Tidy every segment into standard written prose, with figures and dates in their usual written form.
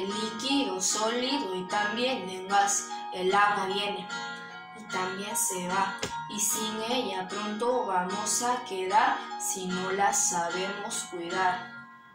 el líquido, sólido y también en gas. El agua viene y también se va, y sin ella pronto vamos a quedar si no la sabemos cuidar.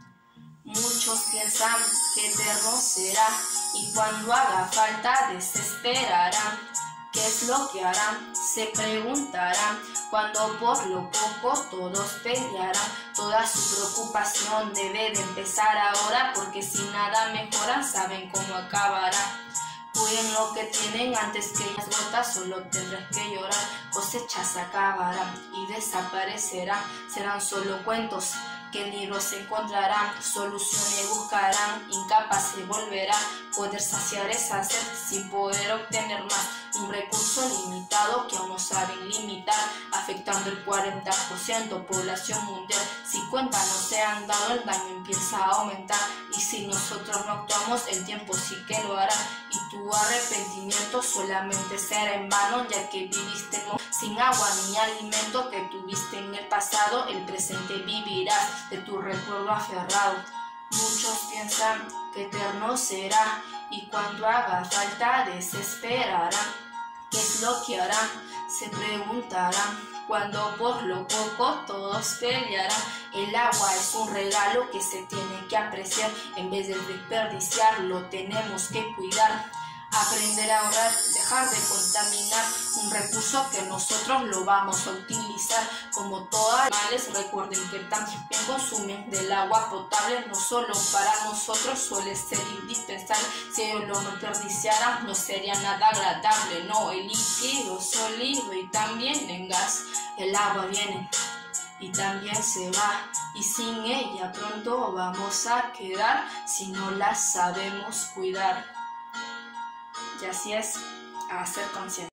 Muchos piensan que eterno será, y cuando haga falta desesperarán. ¿Qué es lo que harán? Se preguntarán, cuando por lo poco todos pelearán. Toda su preocupación debe de empezar ahora, porque si nada mejoran saben cómo acabará. Cuiden lo que tienen antes que las gotas, solo tendrás que llorar. Cosechas acabarán y desaparecerán, serán solo cuentos que en libros se encontrarán. Soluciones buscarán, incapaz se volverán. Poder saciar esa sed sin poder obtener más. Un recurso limitado que aún no saben limitar, afectando el 40% población mundial. Si cuenta no se han dado, el daño empieza a aumentar, y si nosotros no actuamos, el tiempo sí que lo hará. Y tu arrepentimiento solamente será en vano, ya que viviste sin agua ni alimento que tuviste en el pasado. El presente vivirás de tu recuerdo aferrado. Muchos piensan que eterno será, y cuando haga falta desesperarán. ¿Qué es lo que harán? Se preguntarán, cuando por lo poco todos pelearán. El agua es un regalo que se tiene que apreciar, en vez de desperdiciarlo tenemos que cuidar. Aprender a ahorrar, dejar de contaminar, un recurso que nosotros lo vamos a utilizar. Como todos los animales, recuerden que también consumen del agua potable, no solo para nosotros suele ser indispensable. Si ellos lo desperdiciaran no sería nada agradable. No, el líquido, sólido y también en gas. El agua viene y también se va, y sin ella pronto vamos a quedar si no la sabemos cuidar. Y así es, a ser consciente.